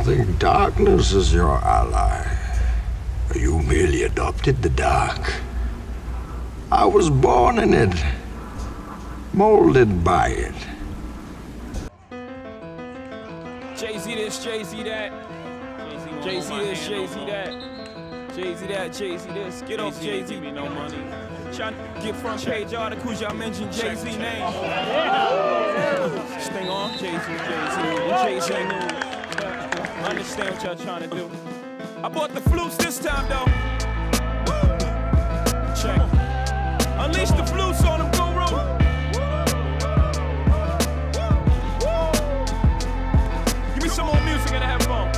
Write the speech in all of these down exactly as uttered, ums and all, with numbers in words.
think darkness is your ally. You merely adopted the dark. I was born in it, molded by it. Jay-Z this, Jay-Z that. Jay-Z this, Jay-Z that. Jay-Z that, Jay-Z this. Get off Jay-Z. Give me no money. Trying to get front page articles, y'all mention Jay-Z name. Sting on Jay-Z, Jay-Z, Jay-Z news. Understand what y'all trying to do. I bought the flutes this time though. Check. Unleash the flutes on them, Guru. Give me some more music and have fun.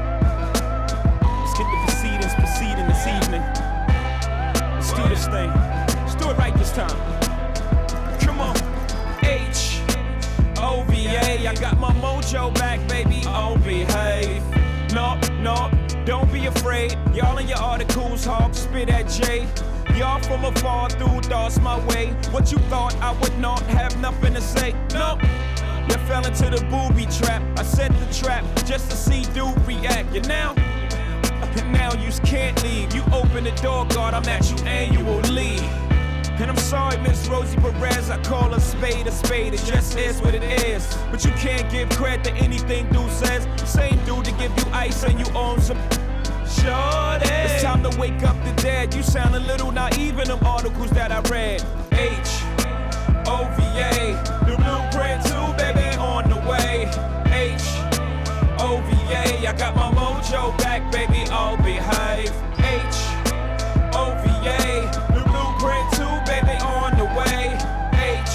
Let's get the proceedings proceeding this evening. Let's do this thing. Let's do it right this time. Come on. H O V A. I got my mojo back, baby. Oh, behave. No, no, don't be afraid. Y'all in your articles, hog spit at Jay. Y'all from afar through thoughts my way. What you thought I would not have nothing to say? No, you fell into the booby trap. I set the trap just to see dude react. You now, and now you can't leave. You open the door, God, I'm at you annually. And I'm sorry, Miss Rosie Perez, I call a spade a spade, it just is what it is. But you can't give credit to anything dude says. Same dude to give you ice and you own some shorty. It's time to wake up the dead. You sound a little naive in them articles that I read. H O V A, the blueprint too, baby, on the way. H O V A, I got my mojo back, baby, I'll behave. H O V A, the blueprint too, baby, on the way. H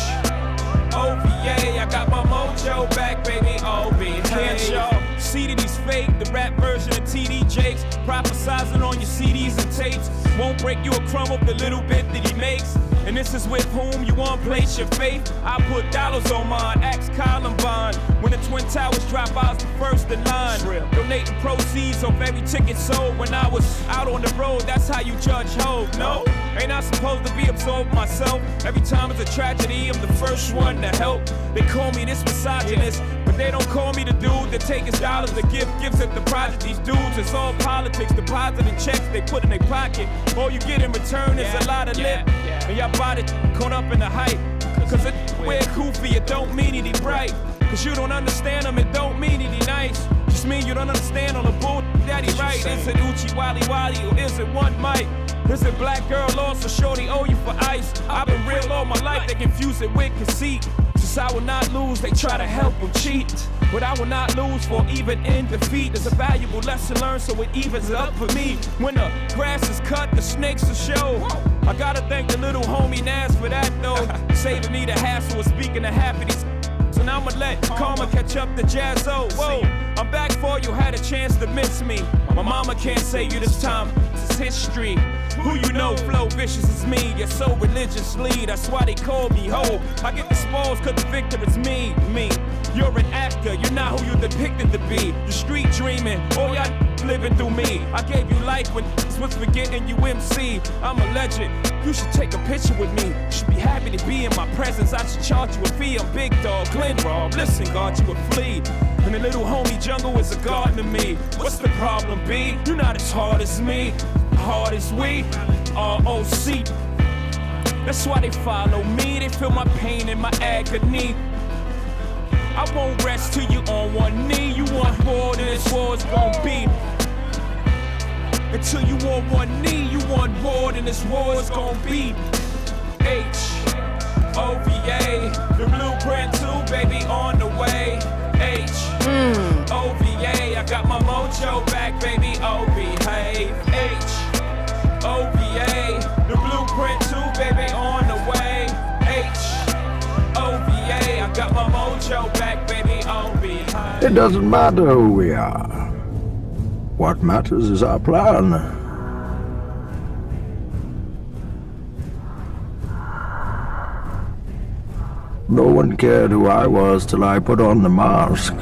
O V A, I got my mojo back, baby, I'll behave. Can't y'all see that he's fake? The rap version of T D Jakes, prophesizing on your C Ds and tapes. Won't break you a crumb of the little bit that he makes. And this is with whom you want to place your faith. I put dollars on mine, ask Columbine. When the Twin Towers drop, I was the first in line. Donating proceeds of every ticket sold. When I was out on the road, that's how you judge hope. No, ain't I supposed to be absorbed myself? Every time it's a tragedy, I'm the first one to help. They call me this misogynist, but they don't call me the dude that take his dollars to give gifts at the project. These dudes, it's all politics, depositing checks they put in their pocket. All you get in return is a lot of lip. And y'all bought it, caught up in the hype. Cause it weird goofy, it don't mean he bright. Cause you don't understand him, it don't mean he nice. Just mean you don't understand on the bull that he right. Is it Uchi Wally Wally or is it one mic? Is it black girl lost or shorty owe you for ice? I've been real all my life, they confuse it with conceit. Since I will not lose, they try to help them cheat. But I will not lose for even in defeat. There's a valuable lesson learned, so it evens up for me. When the grass is cut, the snakes will show. I gotta thank the little homie Nas for that though. Saving me the hassle of speaking to half of these. So now I'ma let karma catch up to Jazzo. Whoa, I'm back for you, had a chance to miss me. My mama can't say you this time, this is history. Who you know, Flow Vicious is me. You're so religiously, that's why they call me ho. I get the spoils cause the victor is me, me. You're an actor, you're not who you're depicted to be. You're street dreaming, all y'all living through me. I gave you life when was forgetting you M C. I'm a legend, you should take a picture with me. You should be happy to be in my presence, I should charge you a fee. I'm Big Dog, Glenn Rob, listen, God, you a flea. And the little homie Jungle is a garden to me. What's the problem, B? You're not as hard as me, hard as we, R O C. That's why they follow me, they feel my pain and my agony. I won't rest till you on one knee. You want more than this war's gonna be. Until you on one knee, you want more than this war's gonna be. H O V A, the blueprint too, baby, on the way. H O V A, I got my mojo back, baby, oh behave. H O V A, the blueprint too, baby, on the way. H O V A, I got my mojo back, baby, oh behave. It doesn't matter who we are. What matters is our plan. No one cared who I was till I put on the mask.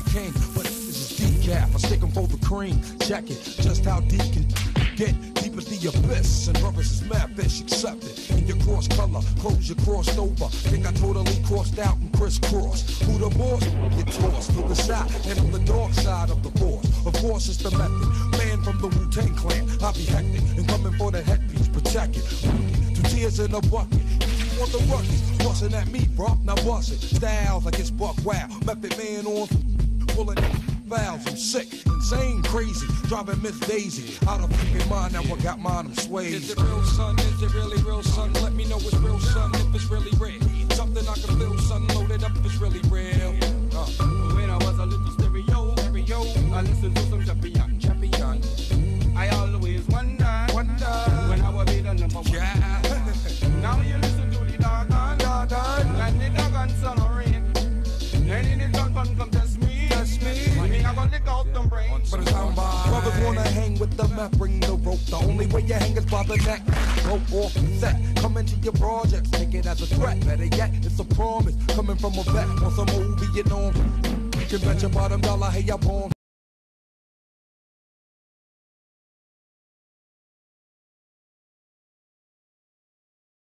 king, but this is decaf. I stick 'em for the cream. Check it, just how deep can get. Deep as the abyss, and brothers is mad fish, accept it. In your cross color, clothes you crossed over. Think I totally crossed out and crisscrossed. Who the boss? Get tossed to the side, and on the dark side of the force. Of course it's the method. Man from the Wu-Tang Clan, I be hectic and coming for the headpiece, protect it. Two tears in a bucket. On the ruckus, bustin' at me, bro. Now bust it. Styles like it's buck wow. Method man on pulling valves. I'm sick, insane, crazy. Driving Miss Daisy out of fucking mind. Now I got mine, I'm swayed. Is it real, son? Is it really real, son? Let me know it's real, son. If it's really real, something I can feel, son. Loaded up if it's really real. Uh. When I was a little stereo, stereo, I listened to some champion, champion. I always wonder, wonder when I will be the number one. Yeah. Now you listen to the dog on, dog on, and the dog on son of rain. Then in the dog fun come test me, test me. When I gonna lick out them brains. But it's on by. Brothers wanna hang with the meth, bring the rope. The only way you hang is by the neck. Rope off the set, come into your projects, take it as a threat. Better yet, it's a promise coming from a vet on some old Vietnam. You can bet your bottom dollar, hey, I born.